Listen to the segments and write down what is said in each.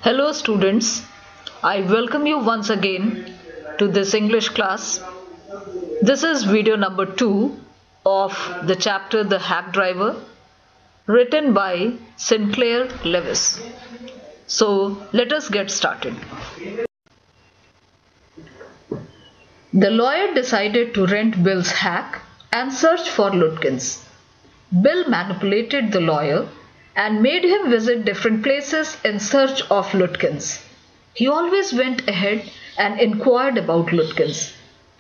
Hello students, I welcome you once again to this English class. This is video number 2 of the chapter The Hack Driver, written by Sinclair Lewis. So let us get started. The lawyer decided to rent Bill's hack and search for Lutkins. Bill manipulated the lawyer and made him visit different places in search of Lutkins. He always went ahead and inquired about Lutkins.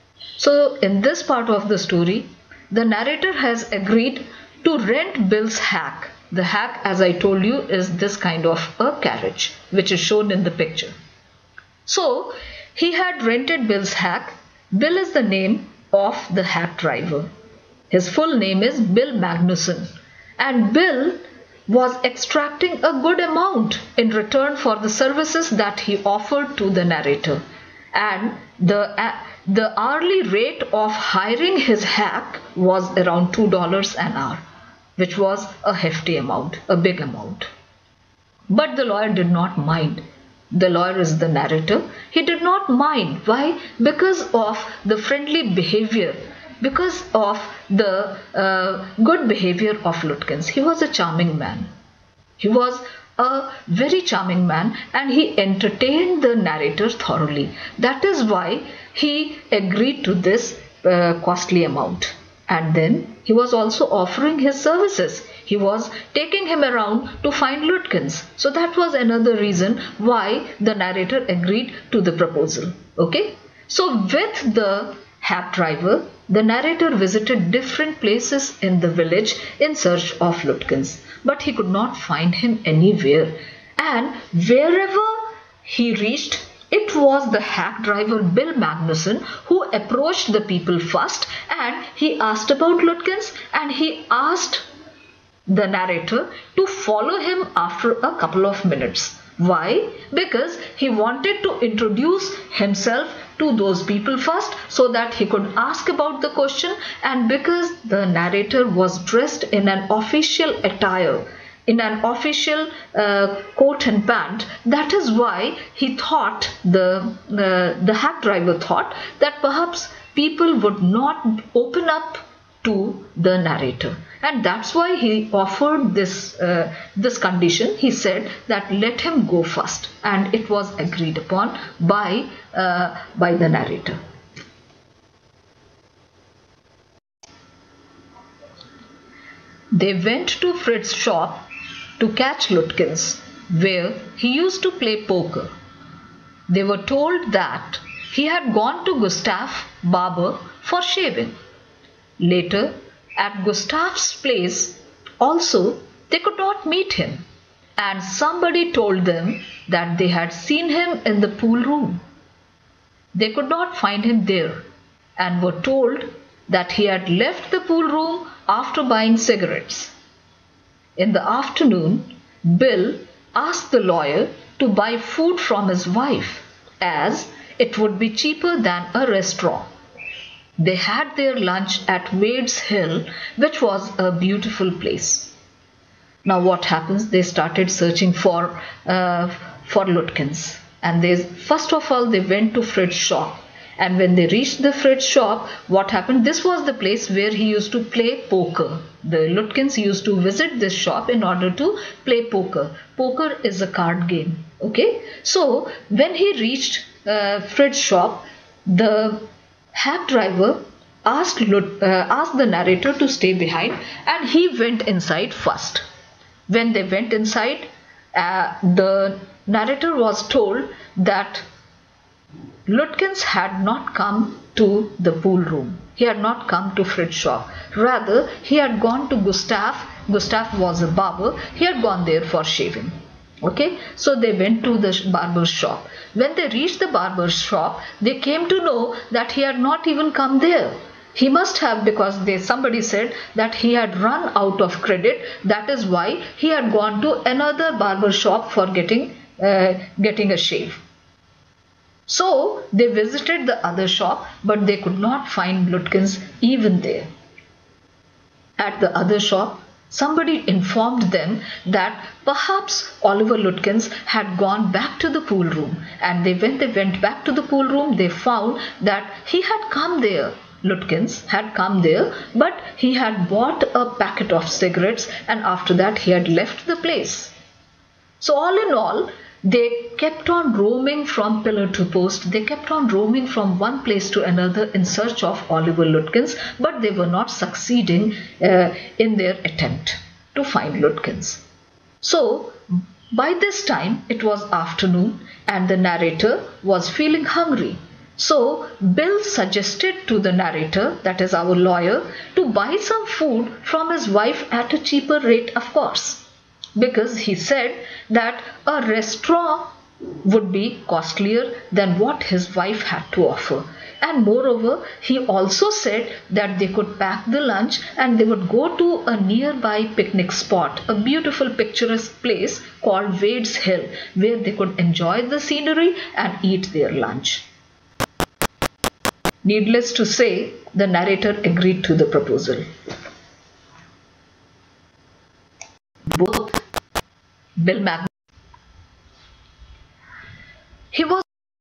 So in this part of the story, the narrator has agreed to rent Bill's hack. The hack, as I told you, is this kind of a carriage which is shown in the picture. So he had rented Bill's hack. Bill is the name of the hack driver. His full name is Bill Magnuson, and Bill was extracting a good amount in return for the services that he offered to the narrator, and the hourly rate of hiring his hack was around $2 an hour, which was a hefty amount, a big amount. But the lawyer did not mind. The lawyer is the narrator. He did not mind. Why? Because of the friendly behavior, because of the good behavior of Lutkins. He was a charming man. He was a very charming man, and he entertained the narrator thoroughly. That is why he agreed to this costly amount. And then he was also offering his services. He was taking him around to find Lutkins. So that was another reason why the narrator agreed to the proposal. Okay. So with the hack driver, the narrator visited different places in the village in search of Lutkins, but he could not find him anywhere. And wherever he reached, it was the hack driver Bill Magnuson who approached the people first, and he asked about Lutkins, and he asked the narrator to follow him after a couple of minutes. Why? Because he wanted to introduce himself to those people first so that he could ask about the question, and because the narrator was dressed in an official attire, in an official coat and pant, that is why he thought, the hack driver thought, that perhaps people would not open up to the narrator, and that's why he offered this condition. He said that let him go first, and it was agreed upon by the narrator. They went to Fred's shop to catch Lutkins, where he used to play poker. They were told that he had gone to Gustav barber for shaving. Later, at Gustav's place also, they could not meet him, and somebody told them that they had seen him in the pool room. They could not find him there, and were told that he had left the pool room after buying cigarettes. In the afternoon, Bill asked the lawyer to buy food from his wife, as it would be cheaper than a restaurant. They had their lunch at Wade's Hill, which was a beautiful place. Now what happens? They started searching for Lutkins, and first of all they went to Fred's shop. And when they reached the Fred's shop, what happened? This was the place where he used to play poker. The Lutkins used to visit this shop in order to play poker. Poker is a card game. Okay. So when he reached Fred's shop, the hack driver asked the narrator to stay behind, and he went inside first. When they went inside, the narrator was told that Lutkins had not come to the pool room. He had not come to Fred's shop. Rather, he had gone to Gustav. Gustav was a barber. He had gone there for shaving. Okay, so they went to the barber's shop. When they reached the barber's shop, they came to know that he had not even come there. He must have, because somebody said that he had run out of credit. That is why he had gone to another barber shop for getting a shave. So they visited the other shop, but they could not find Lutkins even there. At the other shop, Somebody informed them that perhaps Oliver Lutkins had gone back to the pool room, and when they went back to the pool room, they found that he had come there. Lutkins had come there, but he had bought a packet of cigarettes, and after that he had left the place. So all in all, they kept on roaming from pillar to post. They kept on roaming from one place to another in search of Oliver Lutkins, but they were not succeeding in their attempt to find Lutkins. So by this time it was afternoon and the narrator was feeling hungry. So Bill suggested to the narrator, that is our lawyer, to buy some food from his wife at a cheaper rate, of course, because he said that a restaurant would be costlier than what his wife had to offer. And moreover, he also said that they could pack the lunch and they would go to a nearby picnic spot, a beautiful picturesque place called Wade's Hill, where they could enjoy the scenery and eat their lunch. Needless to say, the narrator agreed to the proposal. Both Bill Magnuson, he was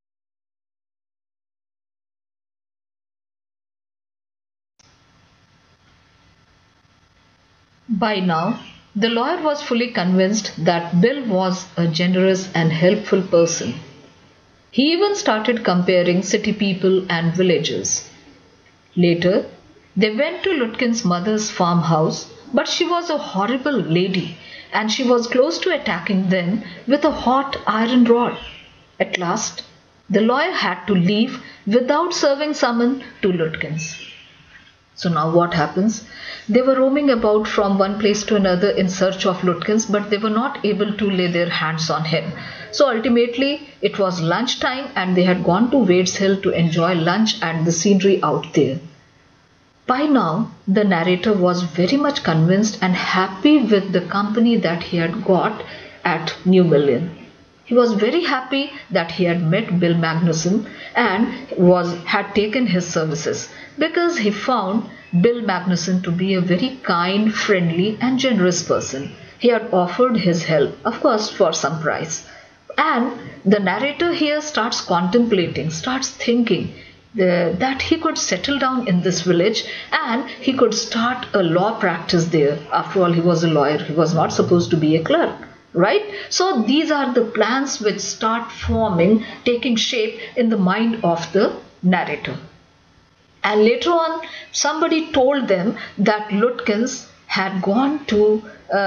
by now, the lawyer was fully convinced that Bill was a generous and helpful person. He even started comparing city people and villagers. Later, they went to Lutkins' mother's farmhouse, but she was a horrible lady and she was close to attacking them with a hot iron rod. At last, the lawyer had to leave without serving summon to Lutkins. So now what happens? They were roaming about from one place to another in search of Lutkins, but they were not able to lay their hands on him. So ultimately it was lunchtime and they had gone to Wade's Hill to enjoy lunch and the scenery out there. By now the narrator was very much convinced and happy with the company that he had got at New Million. He was very happy that he had met Bill Magnuson and had taken his services, because he found Bill Magnuson to be a very kind, friendly and generous person. He had offered his help, of course, for some price. And the narrator here starts contemplating, starts thinking that he could settle down in this village and he could start a law practice there. After all, he was a lawyer. He was not supposed to be a clerk. Right? So these are the plans which start forming, taking shape in the mind of the narrator. And later on, somebody told them that Lutkins had gone to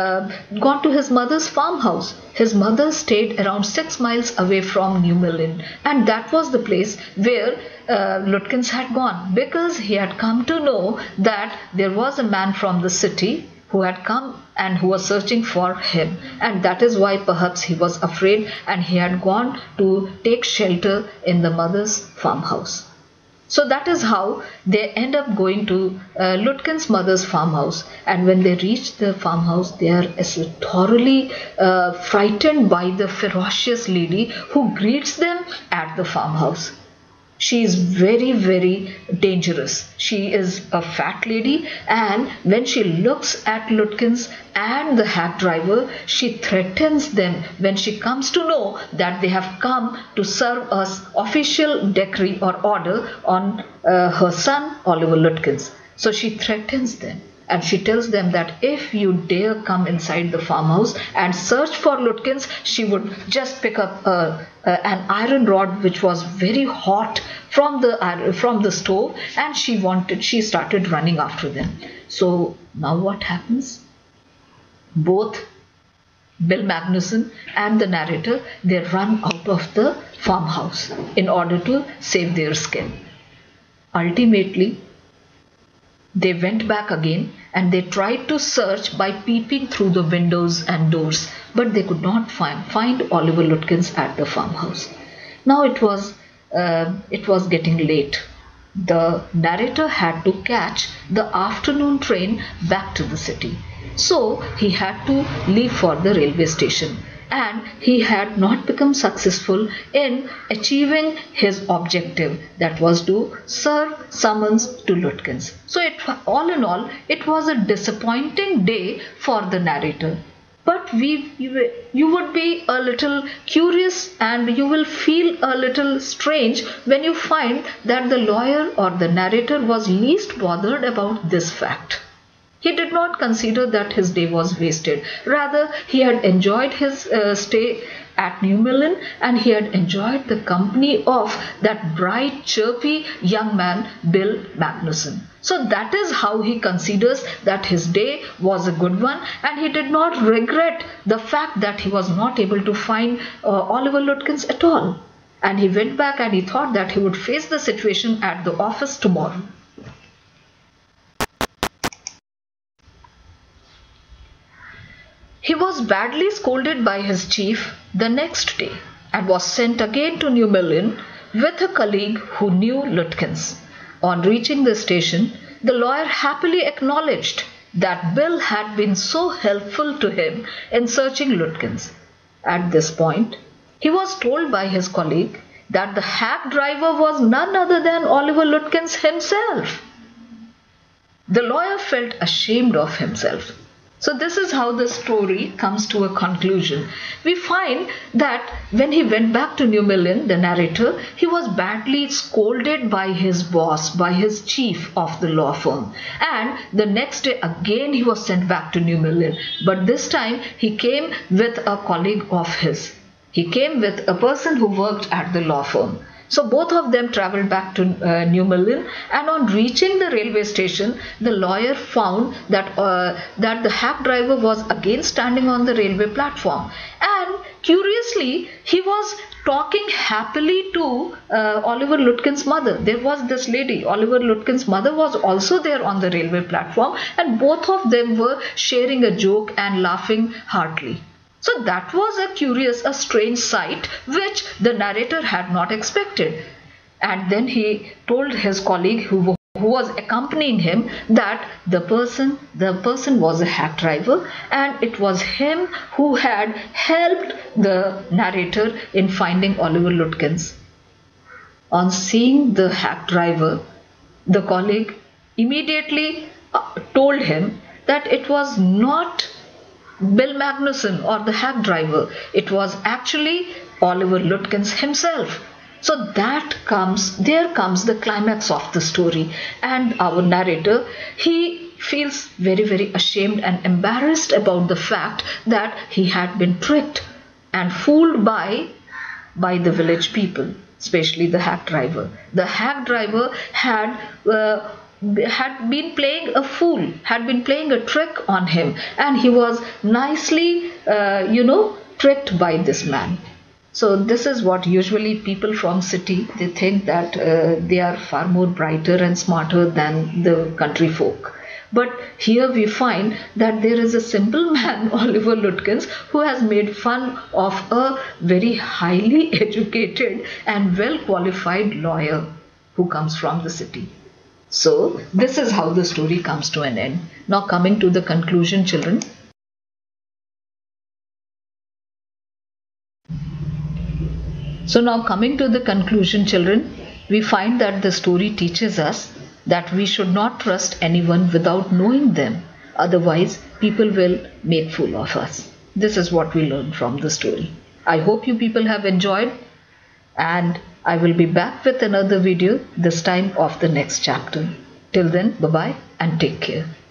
his mother's farmhouse. His mother stayed around 6 miles away from New Million, and that was the place where Lutkins had gone, because he had come to know that there was a man from the city who had come and who was searching for him, and that is why perhaps he was afraid and he had gone to take shelter in the mother's farmhouse. So that is how they end up going to Lutkins' mother's farmhouse, and when they reach the farmhouse, they are thoroughly frightened by the ferocious lady who greets them at the farmhouse. She is very, very dangerous. She is a fat lady, and when she looks at Lutkins and the hack driver, she threatens them when she comes to know that they have come to serve us official decree or order on her son Oliver Lutkins. So she threatens them. And she tells them that if you dare come inside the farmhouse and search for Lutkins, she would just pick up an iron rod which was very hot from the stove, and she started running after them. So now what happens? Both Bill Magnuson and the narrator, they run out of the farmhouse in order to save their skin. Ultimately, they went back again and they tried to search by peeping through the windows and doors, but they could not find Oliver Lutkins at the farmhouse. Now it was getting late. The narrator had to catch the afternoon train back to the city. So he had to leave for the railway station. and he had not become successful in achieving his objective, that was to serve summons to Lutkins. So all in all, it was a disappointing day for the narrator. But you would be a little curious and you will feel a little strange when you find that the lawyer or the narrator was least bothered about this fact. He did not consider that his day was wasted. Rather, he had enjoyed his stay at New Millen, and he had enjoyed the company of that bright, chirpy young man, Bill Magnusson. So that is how he considers that his day was a good one, and he did not regret the fact that he was not able to find Oliver Lutkins at all. And he went back and he thought that he would face the situation at the office tomorrow. He was badly scolded by his chief the next day and was sent again to New Millen with a colleague who knew Lutkins. On reaching the station, the lawyer happily acknowledged that Bill had been so helpful to him in searching Lutkins. At this point, he was told by his colleague that the hack driver was none other than Oliver Lutkins himself. The lawyer felt ashamed of himself. So this is how the story comes to a conclusion. We find that when he went back to New Millen, the narrator, he was badly scolded by his boss, by his chief of the law firm. And the next day again he was sent back to New Millen. But this time he came with a colleague of his. He came with a person who worked at the law firm. So both of them travelled back to New Millen, and on reaching the railway station, the lawyer found that the hack driver was again standing on the railway platform. And curiously, he was talking happily to Oliver Lutkins' mother. There was this lady, Oliver Lutkins' mother was also there on the railway platform, and both of them were sharing a joke and laughing heartily. So that was a strange sight which the narrator had not expected. And then he told his colleague who was accompanying him that the person was a hack driver, and it was him who had helped the narrator in finding Oliver Lutkins. On seeing the hack driver, the colleague immediately told him that it was not Bill Magnusson or the hack driver. It was actually Oliver Lutkins himself. So there comes the climax of the story, and our narrator, he feels very, very ashamed and embarrassed about the fact that he had been tricked and fooled by the village people, especially the hack driver. The hack driver had been playing a fool, had been playing a trick on him, and he was nicely, tricked by this man. So this is what usually people from city, they think that they are far more brighter and smarter than the country folk. But here we find that there is a simple man, Oliver Lutkins, who has made fun of a very highly educated and well qualified lawyer who comes from the city. So this is how the story comes to an end. Now coming to the conclusion, children. So now coming to the conclusion, children, we find that the story teaches us that we should not trust anyone without knowing them. Otherwise, people will make fool of us. This is what we learn from the story. I hope you people have enjoyed, and I will be back with another video, this time of the next chapter. Till then, bye-bye and take care.